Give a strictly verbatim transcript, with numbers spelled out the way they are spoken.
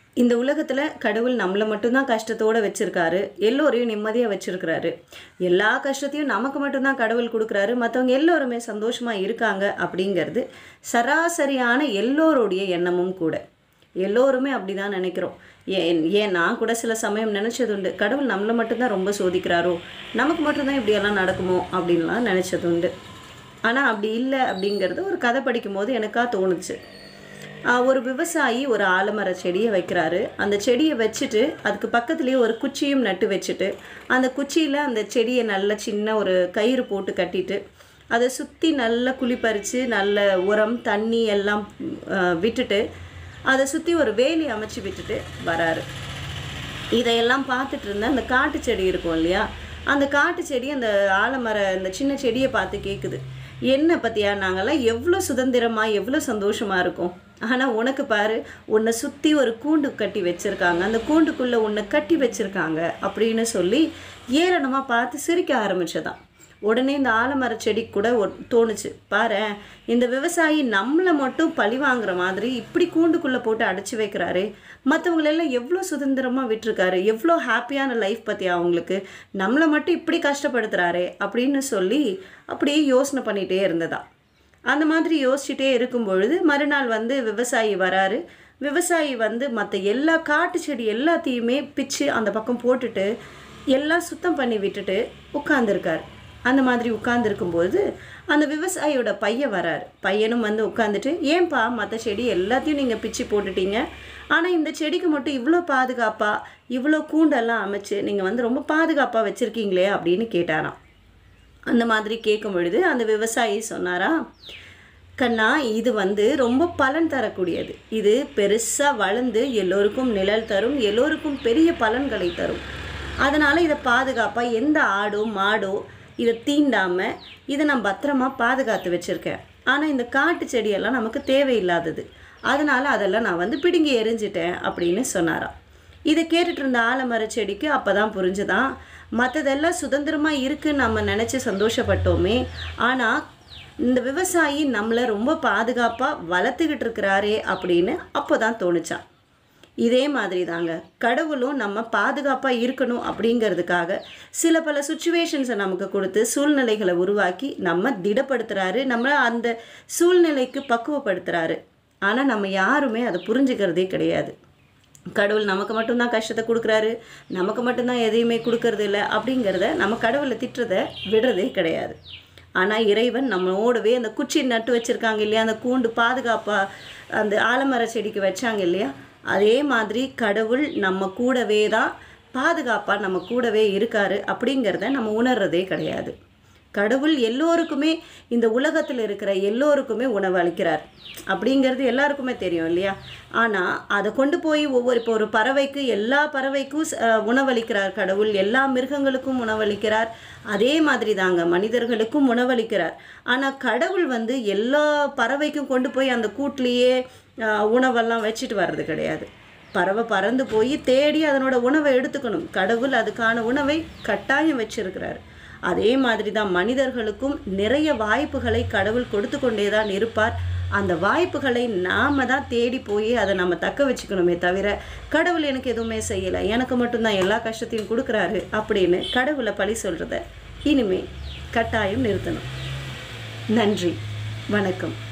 இந்த உலகத்துல கடவுள் நம்மள மட்டும் தான் கஷ்டத்தோட வச்சிருக்காரு. எல்லோரையும் நிம்மதியா வச்சிருக்கிறாரு. எல்லா கஷ்டத்தையும் நமக்கு மட்டும் தான் கடவுள் கொடுக்குறாரு. மத்தவங்க எல்லோருமே சந்தோஷமா இருக்காங்க அப்படிங்கிறது சராசரியான எல்லோருடைய எண்ணமும் கூட. எல்லோருமே அப்படிதான் நினைக்கிறோம். ஏன் ஏன் நான் கூட சில சமயம் நினைச்சதுண்டு, கடவுள் நம்மள மட்டும் தான் ரொம்ப சோதிக்கிறாரோ, நமக்கு மட்டும் தான் இப்படியெல்லாம் நடக்குமோ அப்படின்லாம் நினைச்சதுண்டு. ஆனா அப்படி இல்லை அப்படிங்கிறது ஒரு கதை படிக்கும்போது எனக்கா தோணுச்சு. ஆஹ் ஒரு விவசாயி ஒரு ஆலமர செடியை வைக்கிறாரு. அந்த செடியை வச்சுட்டு அதுக்கு பக்கத்துலேயே ஒரு குச்சியும் நட்டு வச்சுட்டு அந்த குச்சியில் அந்த செடியை நல்ல சின்ன ஒரு கயிறு போட்டு கட்டிட்டு அதை சுற்றி நல்லா குழி பறித்து நல்ல உரம் தண்ணி எல்லாம் ஆஹ் விட்டுட்டு அதை சுற்றி ஒரு வேலி அமைச்சு விட்டுட்டு வராரு. இதையெல்லாம் பார்த்துட்டு இருந்த அந்த காட்டு செடி இருக்கும் இல்லையா, அந்த காட்டு செடி அந்த ஆலமர அந்த சின்ன செடியை பார்த்து கேட்குது, என்ன பற்றியா நாங்கள்லாம் எவ்வளோ சுதந்திரமாக எவ்வளோ சந்தோஷமாக இருக்கோம், ஆனால் உனக்கு பாரு உன்னை சுற்றி ஒரு கூண்டு கட்டி வச்சுருக்காங்க, அந்த கூண்டுக்குள்ளே உன்னை கட்டி வச்சுருக்காங்க அப்படின்னு சொல்லி ஏளனமாக பார்த்து சிரிக்க ஆரம்பிச்சதான். உடனே இந்த ஆலமர செடி கூட தோணுச்சு, பாரு இந்த விவசாயி நம்மளை மட்டும் பழி வாங்குற மாதிரி இப்படி கூண்டுக்குள்ளே போட்டு அடைச்சி வைக்கிறாரு, மற்றவங்களெல்லாம் எவ்வளோ சுதந்திரமாக விட்டுருக்காரு, எவ்வளோ ஹாப்பியான லைஃப் பற்றி அவங்களுக்கு, நம்மளை மட்டும் இப்படி கஷ்டப்படுத்துகிறாரே அப்படின்னு சொல்லி அப்படியே யோசனை பண்ணிகிட்டே இருந்ததா. அந்த மாதிரி யோசிச்சுட்டே இருக்கும் பொழுது மறுநாள் வந்து விவசாயி வராரு. விவசாயி வந்து மற்ற எல்லா காட்டு செடி எல்லாத்தையுமே பிச்சு அந்த பக்கம் போட்டுட்டு எல்லாம் சுத்தம் பண்ணி விட்டுட்டு உட்காந்துருக்கார். அந்த மாதிரி உட்கார்ந்துருக்கும்போது அந்த விவசாயியோட பையன் வராரு. பையனும் வந்து உட்காந்துட்டு, ஏன்பா மற்ற செடி எல்லாத்தையும் நீங்கள் பிச்சு போட்டுட்டீங்க, ஆனால் இந்த செடிக்கு மட்டும் இவ்வளோ பாதுகாப்பாக இவ்வளோ கூண்டெல்லாம் அமைச்சு நீங்கள் வந்து ரொம்ப பாதுகாப்பாக வச்சுருக்கீங்களே அப்படின்னு கேட்டாராம். அந்த மாதிரி கேட்கும் பொழுது அந்த விவசாயி சொன்னாரா, கண்ணா இது வந்து ரொம்ப பலன் தரக்கூடியது, இது பெருசாக வளர்ந்து எல்லோருக்கும் நிழல் தரும், எல்லோருக்கும் பெரிய பலன்களை தரும், அதனால் இதை பாதுகாப்பாக எந்த ஆடோ மாடோ இதை தீண்டாமல் இதை நான் பத்திரமா பாதுகாத்து வச்சுருக்கேன். ஆனால் இந்த காட்டு செடியெல்லாம் நமக்கு தேவையில்லாதது, அதனால் அதெல்லாம் நான் வந்து பிடுங்கி எரிஞ்சிட்டேன் அப்படின்னு சொன்னாராம். இதை கேட்டுட்டு இருந்த ஆலமர செடிக்கு அப்போ தான் புரிஞ்சுதான், மற்றதெல்லாம் சுதந்திரமாக இருக்குன்னு நம்ம நினச்சி சந்தோஷப்பட்டோமே, ஆனால் இந்த விவசாயி நம்மளை ரொம்ப பாதுகாப்பாக வளர்த்துக்கிட்டு இருக்கிறாரே அப்படின்னு அப்போ தான் தோணுச்சான். இதே மாதிரி தாங்க கடவுளும் நம்ம பாதுகாப்பாக இருக்கணும் அப்படிங்கிறதுக்காக சில பல சுச்சுவேஷன்ஸை நமக்கு கொடுத்து சூழ்நிலைகளை உருவாக்கி நம்ம திடப்படுத்துகிறாரு, நம்ம அந்த சூழ்நிலைக்கு பக்குவப்படுத்துகிறாரு. ஆனால் நம்ம யாருமே அதை புரிஞ்சுக்கிறதே கிடையாது. கடவுள் நமக்கு மட்டும்தான் கஷ்டத்தை கொடுக்குறாரு, நமக்கு மட்டும்தான் எதையுமே கொடுக்கறது இல்லை அப்படிங்கிறத நம்ம கடவுளை திட்டுறதை விடுறதே கிடையாது. ஆனால் இறைவன் நம்மளோடவே அந்த குச்சி நட்டு வச்சுருக்காங்க இல்லையா, அந்த கூண்டு பாதுகாப்பாக அந்த ஆலமர செடிக்கு வச்சாங்க இல்லையா, அதே மாதிரி கடவுள் நம்ம கூடவே தான் பாதுகாப்பாக நம்ம கூடவே இருக்காரு அப்படிங்கிறத நம்ம உணர்றதே கிடையாது. கடவுள் எல்லோருக்குமே இந்த உலகத்தில் இருக்கிற எல்லோருக்குமே உணவு அளிக்கிறார் அப்படிங்கிறது எல்லாருக்குமே தெரியும் இல்லையா. ஆனால் அதை கொண்டு போய் ஒவ்வொரு இப்போ ஒரு பறவைக்கு எல்லா பறவைக்கும் உணவளிக்கிறார் கடவுள், எல்லா மிருகங்களுக்கும் உணவளிக்கிறார், அதே மாதிரி தாங்க மனிதர்களுக்கும் உணவளிக்கிறார். ஆனால் கடவுள் வந்து எல்லா பறவைக்கும் கொண்டு போய் அந்த கூட்டிலேயே உணவெல்லாம் வச்சுட்டு வர்றது கிடையாது. பறவை பறந்து போய் தேடி அதனோட உணவை எடுத்துக்கணும். கடவுள் அதுக்கான உணவை கட்டாயம் வச்சிருக்கிறார். அதே மாதிரி தான் மனிதர்களுக்கும் நிறைய வாய்ப்புகளை கடவுள் கொடுத்து கொண்டே தான் இருப்பார். அந்த வாய்ப்புகளை நாம் தான் தேடி போய் அதை நம்ம தக்க வச்சுக்கணுமே தவிர, கடவுள் எனக்கு எதுவுமே செய்யலை, எனக்கு மட்டும்தான் எல்லா கஷ்டத்தையும் கொடுக்குறாரு அப்படின்னு கடவுளை பழி சொல்கிறத இனிமே கட்டாயம் நிறுத்தணும். நன்றி, வணக்கம்.